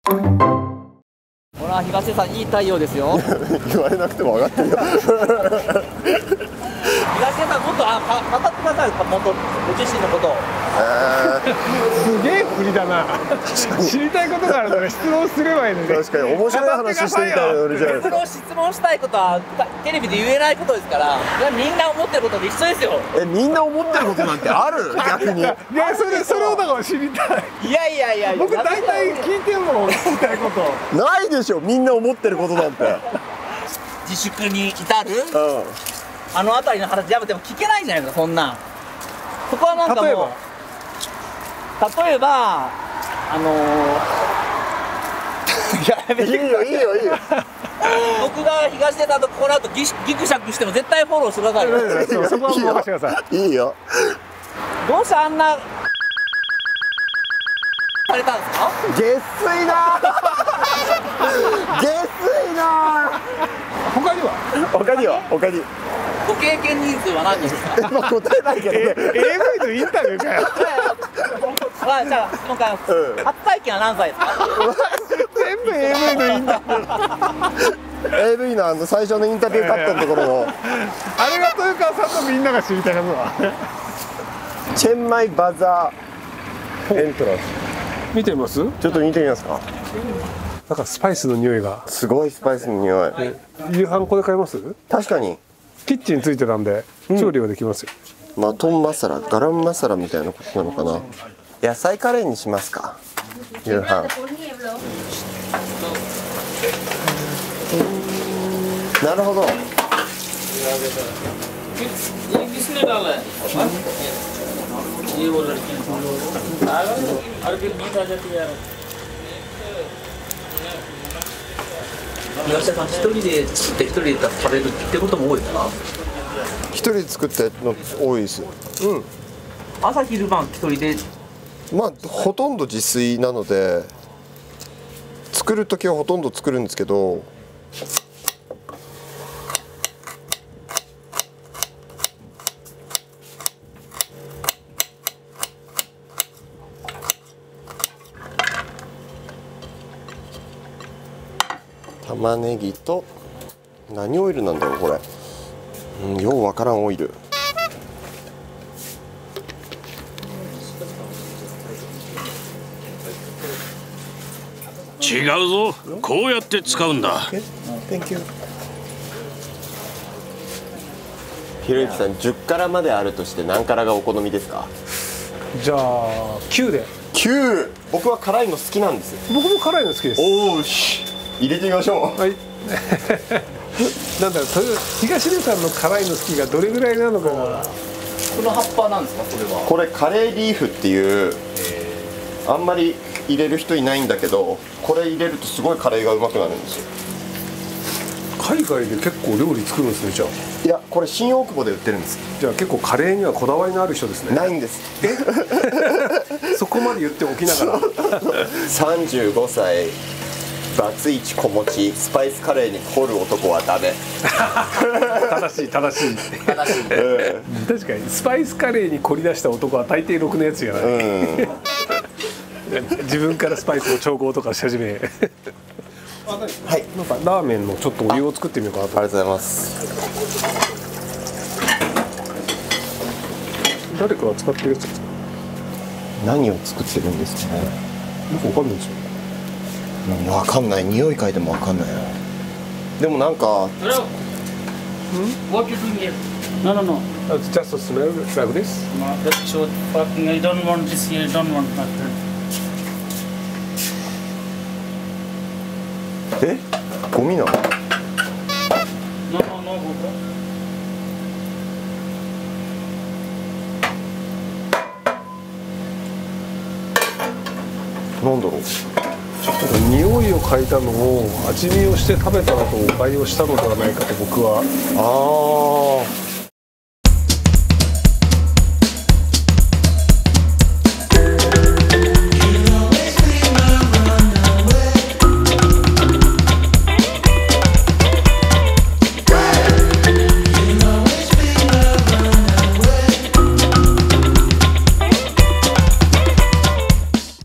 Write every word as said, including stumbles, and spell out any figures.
ほら、東出さん、いい太陽ですよ。 言われなくても分かってるよ。 東出さん、もっとあか語ってください、もっとご自身のことを。 すげえ振りだな。知りたいことがあるなら質問すればいいのに。 確かに面白い話してみたいなノリじゃないですか。 質問したいことはテレビで言えないことですから、みんな思ってることと一緒ですよ。 え、みんな思ってることなんてある？逆に。いや、 それそれをだから知りたい。 いやいやいや、 僕大体聞いても聞きたいこと。 ないでしょ、みんな思ってることなんて。 自粛に至る、 うん、 あの辺りの話やめても聞けないじゃないですか、そんなん。そこはなんかもう、例えばあのー、やめていいよいいよいいよ。 僕が東出さんとこの後ギギクシャクしても絶対フォローしてくださいよ。 そこは任せてください。 いいよ。 どうしてあんなされたんですか？ 下水な下水な。 他には他には他にご経験人数は何人ですか？ まあ答えないけどね。 エーブイ のインタビューかよ。 あ、じゃあ質問変えます、うん、初体験は何歳ですか？ 全部 エーブイ のインタビュー。 エーブイ のあの最初のインタビューカットのところのあれが豊川さんとみんなが知りたいことだ。 チェンマイバザーエントランス見てみます？ ちょっと見てみますか。 なんかスパイスの匂いがすごいスパイスの匂い。 夕飯ここで買います？ 確かにキッチンついてたんで調理ができますよ、 うん、マトンマサラ、ガラムマサラみたいなことなのかな。野菜カレーにしますか、夕飯。なるほど。 東出さん、一人で作って一人で食べるってことも多いですか？ 一人で作ったの多いです。うん。 朝昼晩一人で。 まあほとんど自炊なので作る時はほとんど作るんですけど、玉ねぎと何オイルなんだろうこれ、うん、ようわからんオイル。 違うぞ、こうやって使うんだ。 ひろゆきさん、じゅっからまであるとして何からがお好みですか？ じゃあきゅうで。 きゅう。僕は辛いの好きなんですよ。 僕も辛いの好きです。 おーし、入れてみましょう。 はい。なんだろう、東出さんの辛いの好きがどれぐらいなのかが。 この葉っぱなんですか、これは？ これカレーリーフっていう、あんまり入れる人いないんだけど、これ入れるとすごいカレーがうまくなるんですよ。 海外で結構料理作るんですね、じゃあ。 いや、これ新大久保で売ってるんです。 じゃあ結構カレーにはこだわりのある人ですね。 ないんです。 そこまで言っておきながら。 さんじゅうごさい、バツイチ子持ち、スパイスカレーに凝る男はダメ。 正しい正しい。 正しい。 うん、 確かにスパイスカレーに凝り出した男は大抵ろくなやつじゃない。うん、自分からスパイスの調合とかし始め。はい、なんかラーメンのちょっとお湯を作ってみようかなと。 ありがとうございます。 誰かが使ってるやつですか？ 何を作ってるんですかね。 よくわかんないですよ。 うん、わかんない。匂い嗅いでもわかんないな。でもなんか。 What you doing here? No, no, no. It's just a smell like this. No, that's so fucking. I don't want this here. I don't want that. え、ゴミなの？ No, no, no, bro. なんだろう。 匂いを嗅いだのを味見をして食べたのと誤解をしたのではないかと僕は。 ああ。